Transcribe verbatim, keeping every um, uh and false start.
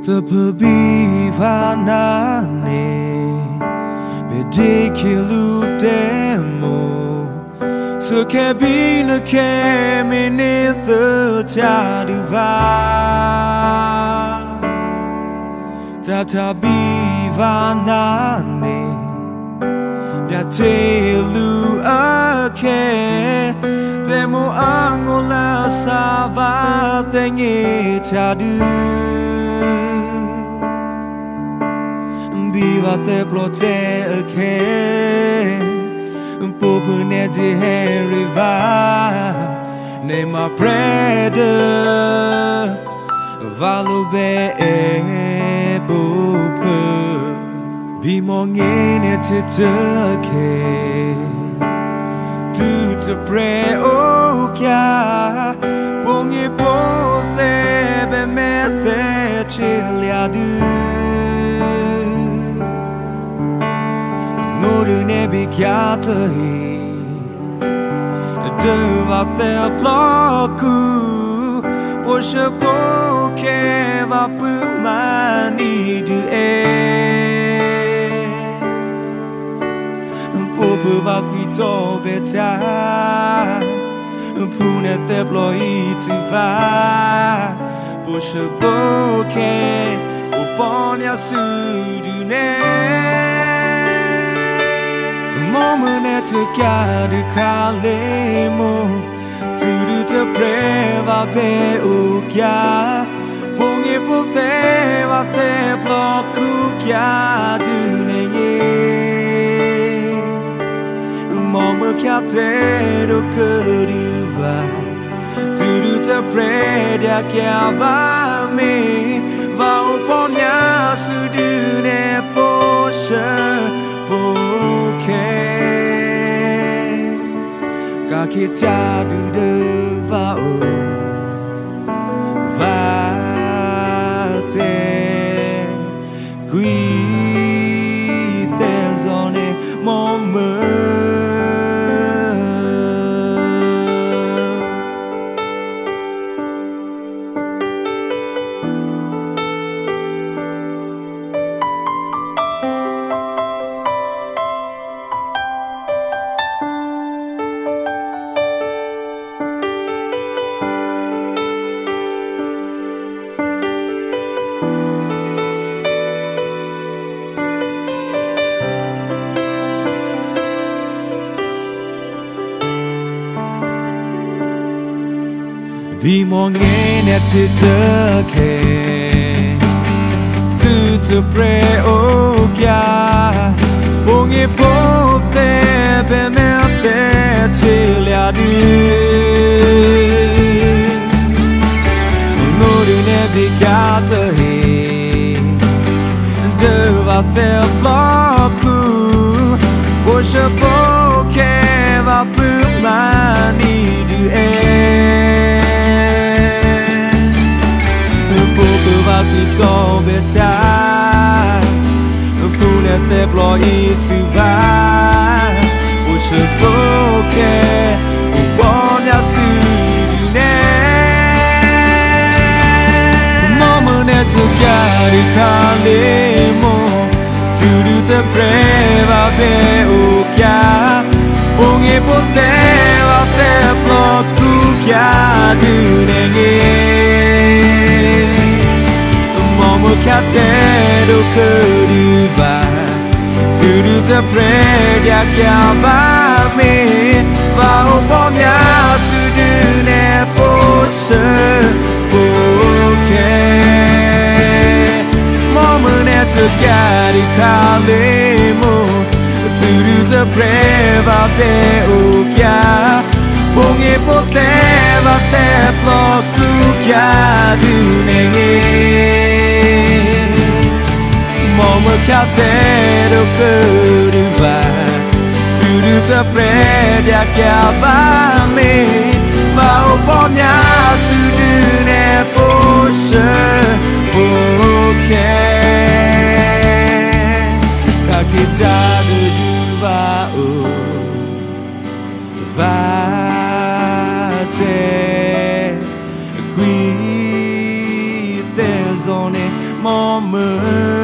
The baby vanane Bedikilu demo So cabina came in the Tadiva Tata bivanane Yatelu ake Demo angola sava tenye tadu Viva te plote ake Popune di heriva Ne ma prede Valube e bope Bimongene te teke Tu te pre o kya Pongi pote be mete chiliadu Nodu ne bi kya te hi Deva te bloku Poshe poke va pumani du e Popu va quito beta Pune te bloi tu va Poshe poke Uponya su du ne Momene te chiari calemo Turu te preva pe ukia Pongi poteva te blocco kia dunenye Momo kia te do kuriva Turu te predia kia va me Va uponya su dune poshe Kita du de va o va te qui te zone moment Bimongene te teke Tu te pre o kya Pongi pote be mete chiliadu Nodu ne bi kata hi Deva te bloku Poshe poke va pumani du e Poku va quito beta Pune te bloi tu va Ushe poke Uponya su dune Momene te chiari calemo Turu te preva be ukia Pongi poteva te blocco kia dunenye Catero kuriva Turu te predia kia va me Va upomia su dune poshe poke Momene te chiari calemo Turu te preva pe ukia Pongi poteva te blocco kia dunenye Momo catero kuriva Turu te predia kia va me Va upomia su dune poshe poke Kakita du va o Va te qui te zone mơ.